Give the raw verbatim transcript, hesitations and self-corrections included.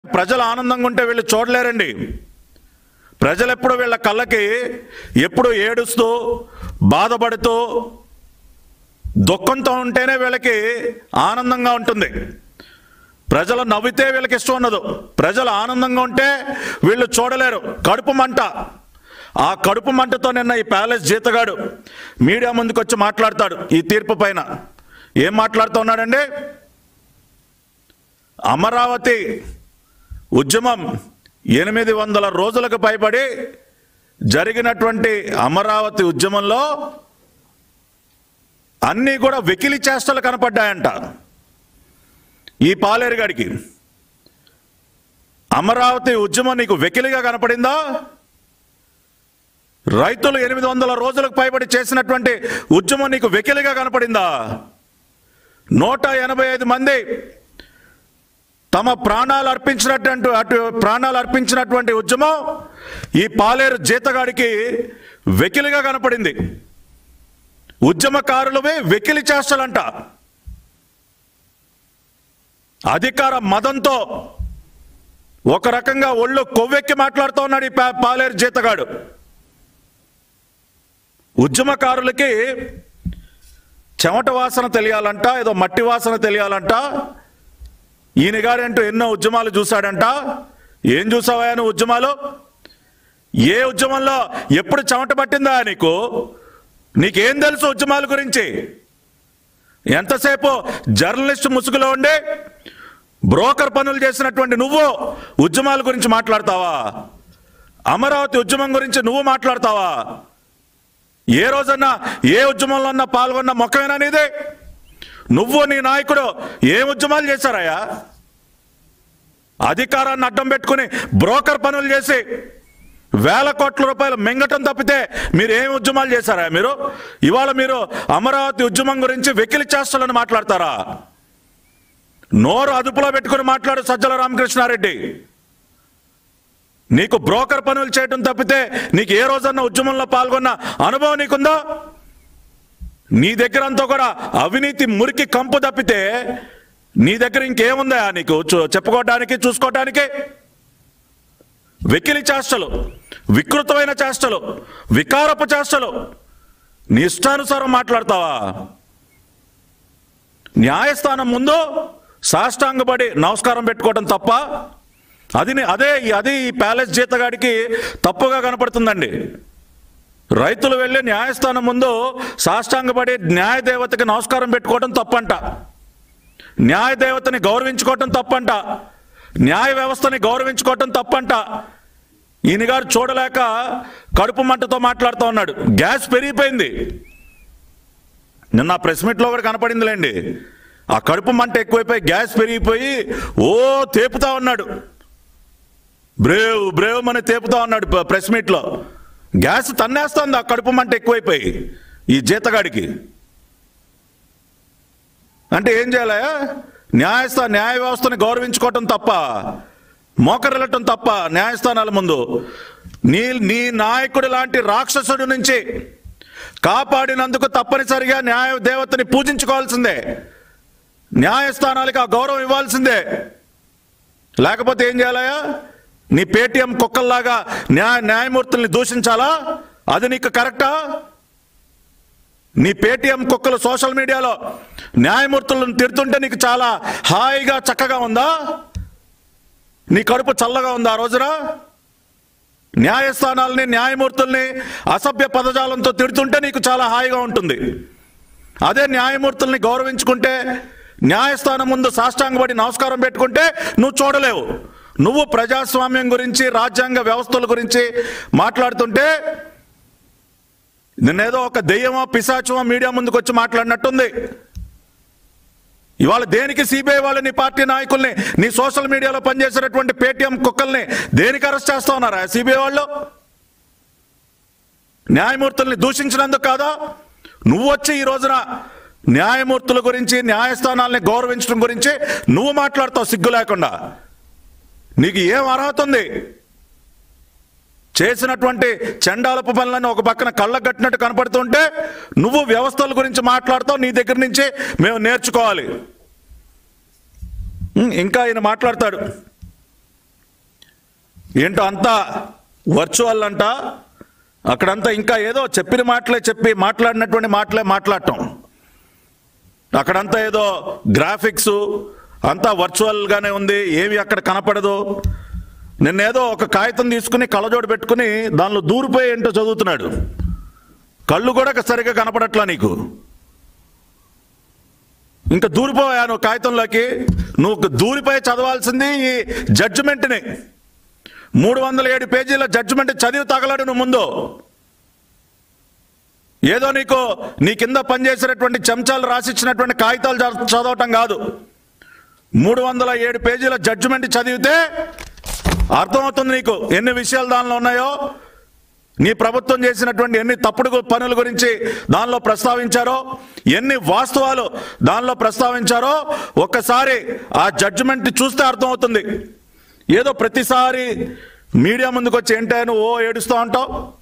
ప్రజలు ఆనందంగా ఉంటే వీళ్ళు చూడలేరండి. ప్రజలు ఎప్పుడు వీళ్ళ కళ్ళకి ఎప్పుడు ఏడుస్తూ బాధపడుతూ దుఃఖంతో ఉంటేనే వీళ్ళకి ఆనందంగా ఉంటుంది. ప్రజలు నవ్వితే వీళ్ళకి ఇష్టం ఉండదు. ప్రజలు ఆనందంగా ఉంటే వీళ్ళు చూడలేరు. కడుపు మంట, ఆ కడుపు మంటతో నిన్న ఈ ప్యాలెస్ జీతగాడు మీడియా ముందుకు వచ్చి మాట్లాడతాడు ఈ తీర్పు పైన. ఏం మాట్లాడుతున్నాడండి? అమరావతి ఉద్యమం ఎనిమిది వందల రోజులకు పైబడి జరిగినటువంటి అమరావతి ఉద్యమంలో అన్నీ కూడా వెకిలి చేష్టలు కనపడ్డాయంట ఈ పాలేరుగాడికి. అమరావతి ఉద్యమం నీకు వెకిలిగా కనపడిందా? రైతులు ఎనిమిది వందల రోజులకు పైబడి చేసినటువంటి ఉద్యమం నీకు వెకిలిగా కనపడిందా? నూట ఎనభై ఐదు మంది తమ ప్రాణాలు అర్పించినటువంటి అటు ప్రాణాలు అర్పించినటువంటి ఉద్యమం ఈ పాలేరు జీతగాడికి వెకిలిగా కనపడింది. ఉద్యమకారులవే వెకిలి చేష్టలంట. అధికార మదంతో ఒక రకంగా ఒళ్ళు కొవ్వెక్కి మాట్లాడుతూ ఉన్నాడు ఈ పాలేరు జీతగాడు. ఉద్యమకారులకి చెమట వాసన తెలియాలంట, ఏదో మట్టి వాసన తెలియాలంట. ఈయన గారంటూ ఎన్నో ఉద్యమాలు చూశాడంట. ఏం చూసావా నువ్వు ఉద్యమాలు? ఏ ఉద్యమంలో ఎప్పుడు చెమట పట్టిందా నీకు? నీకేం తెలుసు ఉద్యమాల గురించి? ఎంతసేపు జర్నలిస్ట్ ముసుగులో ఉండి బ్రోకర్ పనులు చేసినటువంటి నువ్వు ఉద్యమాల గురించి మాట్లాడతావా? అమరావతి ఉద్యమం గురించి నువ్వు మాట్లాడతావా? ఏ రోజన్నా ఏ ఉద్యమంలో అన్నా పాల్గొన్న మొక్కమేనా నీదే? నువ్వు నీ నాయకుడు ఏం ఉద్యమాలు చేశారయ్యా? అధికారాన్ని అడ్డం పెట్టుకుని బ్రోకర్ పనులు చేసి వేల కోట్ల రూపాయలు మింగటం తప్పితే మీరు ఏం ఉద్యమాలు చేశారా? మీరు ఇవాళ మీరు అమరావతి ఉద్యమం గురించి వెకిలి చేస్తాలని మాట్లాడతారా? నోరు అదుపులో పెట్టుకుని మాట్లాడు సజ్జల రామకృష్ణారెడ్డి. నీకు బ్రోకర్ పనులు చేయటం తప్పితే నీకు ఏ రోజన్నా ఉద్యమంలో పాల్గొన్న అనుభవం నీకుందా? నీ దగ్గర అంతా కూడా అవినీతి మురికి కంపు తప్పితే నీ దగ్గర ఇంకేముందా నీకు చెప్పుకోవడానికి, చూసుకోవడానికి? వెకిలి చేష్టలు, వికృతమైన చేష్టలు, వికారపు చేష్టలు, నీ ఇష్టానుసారం మాట్లాడతావా? న్యాయస్థానం ముందు సాష్టాంగపడి నమస్కారం పెట్టుకోవడం తప్ప? అది అదే అది ఈ ప్యాలెస్ జీతగాడికి తప్పుగా కనపడుతుందండి. రైతులు వెళ్ళి న్యాయస్థానం ముందు సాష్టాంగపడి న్యాయదేవతకి నమస్కారం పెట్టుకోవడం తప్పంట. న్యాయదేవతని గౌరవించుకోవటం తప్పంట. న్యాయ వ్యవస్థని గౌరవించుకోవటం తప్పంట. ఈయన గారు చూడలేక కడుపు మంటతో మాట్లాడుతూ ఉన్నాడు. గ్యాస్ పెరిగిపోయింది. నిన్న ప్రెస్ మీట్లో కూడా కనపడిందిలేండి. ఆ కడుపు మంట ఎక్కువైపోయి గ్యాస్ పెరిగిపోయి ఓ తేపుతా ఉన్నాడు. బ్రేవ్ బ్రేవ్ అని తేపుతా ఉన్నాడు ప్రెస్ మీట్లో. గ్యాస్ తన్నేస్తుంది ఆ కడుపు మంట ఎక్కువైపోయి ఈ జీతగాడికి. అంటే ఏం చేయాలా? న్యాయస్థా న్యాయ వ్యవస్థని గౌరవించుకోవటం తప్ప, మోకరిల్లటం తప్ప న్యాయస్థానాల ముందు? నీ నీ నాయకుడి లాంటి రాక్షసుడి నుంచి కాపాడినందుకు తప్పనిసరిగా న్యాయ దేవతని పూజించుకోవాల్సిందే. న్యాయస్థానాలకి ఆ గౌరవం ఇవ్వాల్సిందే. లేకపోతే ఏం చేయాలయా? నీ పేటీఎం కుక్కల్లాగా న్యాయ న్యాయమూర్తుల్ని దూషించాలా? అది నీకు కరెక్టా? నీ పేటీఎం కుక్కలు సోషల్ మీడియాలో న్యాయమూర్తులను తిడుతుంటే నీకు చాలా హాయిగా చక్కగా ఉందా? నీ కడుపు చల్లగా ఉందా ఆ రోజున? న్యాయస్థానాలని న్యాయమూర్తుల్ని అసభ్య పదజాలంతో తిడుతుంటే నీకు చాలా హాయిగా ఉంటుంది. అదే న్యాయమూర్తుల్ని గౌరవించుకుంటే, న్యాయస్థానం ముందు సాష్టాంగపడి నమస్కారం పెట్టుకుంటే నువ్వు చూడలేవు. నువ్వు ప్రజాస్వామ్యం గురించి, రాజ్యాంగ వ్యవస్థల గురించి మాట్లాడుతుంటే నిన్నేదో ఒక దెయ్యమో పిశాచమో మీడియా ముందుకు వచ్చి మాట్లాడినట్టుంది. ఇవాళ దేనికి సిబిఐ వాళ్ళు నీ పార్టీ నాయకుల్ని, నీ సోషల్ మీడియాలో పనిచేసేటటువంటి పేటీఎం కుక్కల్ని దేనికి అరెస్ట్ చేస్తా ఉన్నారా సిబిఐ వాళ్ళు? న్యాయమూర్తుల్ని దూషించినందుకు కాదా? నువ్వు వచ్చి ఈ రోజున న్యాయమూర్తుల గురించి, న్యాయస్థానాలని గౌరవించడం గురించి నువ్వు మాట్లాడతావు సిగ్గు లేకుండా. నీకు ఏం అర్హత ఉంది? చేసినటువంటి చండాలపు పనులను ఒక పక్కన కళ్ళకు కట్టినట్టు కనపడుతుంటే నువ్వు వ్యవస్థల గురించి మాట్లాడతావు. నీ దగ్గర నుంచి మేము నేర్చుకోవాలి. ఇంకా ఆయన మాట్లాడతాడు. ఏంటో అంతా వర్చువల్ అంట, అక్కడంతా ఇంకా ఏదో చెప్పిన మాటలే చెప్పి మాట్లాడినటువంటి మాటలే మాట్లాడటం, అక్కడంతా ఏదో గ్రాఫిక్స్ అంతా వర్చువల్గానే ఉంది, ఏమి అక్కడ కనపడదు. నిన్నేదో ఒక కాగితం తీసుకుని కళ్ళజోడు పెట్టుకుని దానిలో దూరిపోయి ఏంటో చదువుతున్నాడు, కళ్ళు కూడా సరిగ్గా కనపడట్లా నీకు. ఇంకా దూరిపోయా నువ్వు కాగితంలోకి, నువ్వు దూరిపోయి చదవాల్సింది ఈ జడ్జిమెంట్ని. మూడు వందల ఏడు పేజీల జడ్జిమెంట్ చదివి తగలడు నువ్వు ముందు. ఏదో నీకు నీ కింద పనిచేసినటువంటి చెంచాలు రాసిచ్చినటువంటి కాగితాలు చదవటం కాదు, మూడు వందల ఏడు పేజీల జడ్జిమెంట్ చదివితే అర్థమవుతుంది నీకు ఎన్ని విషయాలు దానిలో ఉన్నాయో, నీ ప్రభుత్వం చేసినటువంటి ఎన్ని తప్పుడు పనుల గురించి దానిలో ప్రస్తావించారో, ఎన్ని వాస్తవాలు దానిలో ప్రస్తావించారో ఒక్కసారి ఆ జడ్జిమెంట్ చూస్తే అర్థమవుతుంది. ఏదో ప్రతిసారి మీడియా ముందుకు వచ్చి ఏంటో నువ్వు ఓ ఏడుస్తూ ఉంటావు.